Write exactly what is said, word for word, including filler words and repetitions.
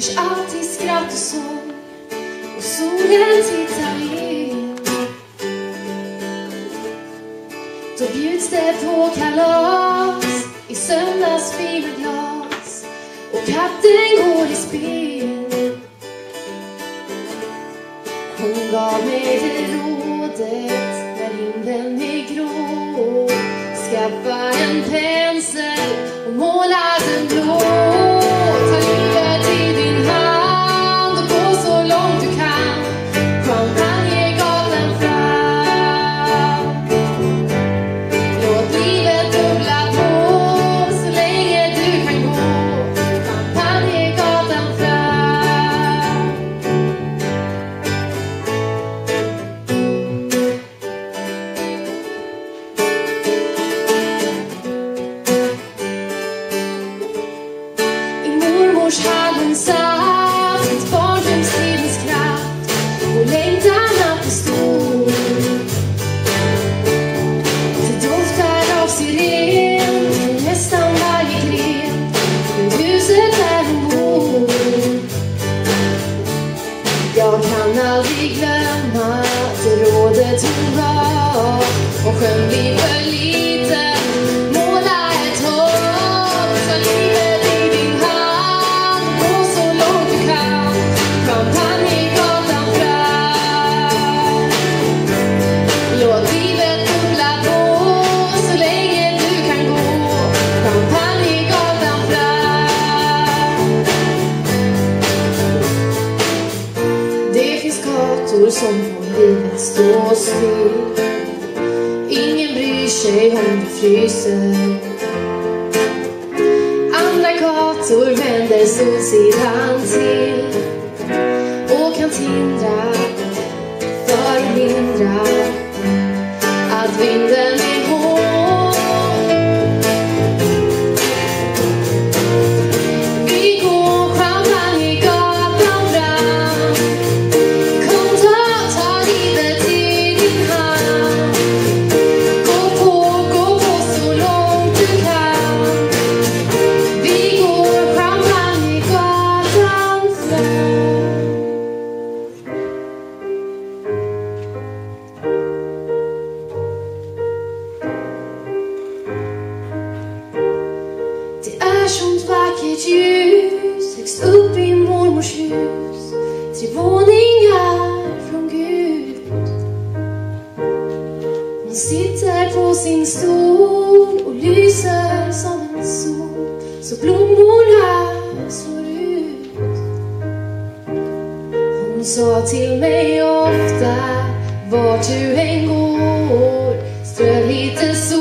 hörs alltid skratt och sång, och solen tittar in. Då bjuds det på kalas i söndagsfina glas, och katten går i spel. Hon gav mig det rådet när himlen är grå: skaffa en pensel och måla den blå. Ta livet i din hand och gå så långt du kan. Champagnegatan fram. Låt livet bubbla på så länge du kan gå. Champagnegatan fram. I mormors hallen satt ett barndomstidens kraft, och längtan alltid stor. Det doftar av siren från nästan varje gren, men huset där hon bor. Jag kan aldrig glömma det rådet hon gav, och sjön blir för liten, måla ett hål. Så livet i din hand, gå så långt du kan. Champagnegatan fram. Låt livet bubbla på så länge du kan gå. Champagnegatan fram. Det finns gator som får livet stå still. Ingen bryr sig om du fryser. Andra gator vänder solsidan till och kan tindra för att lindra att vinden är hård. Vi går Champagnegatan fram. Kom, ta, ta livet i din hand. Gå på, gå på så långt du kan. Vi går Champagnegatan fram. Det är sånt vackert ljus högst upp i mormors hus, tre våningar från Gud. Hon sitter på sin stol och lyser som en sol, så blommorna slår ut. Hon sa till mig ofta, vart du än går, strö lite sol.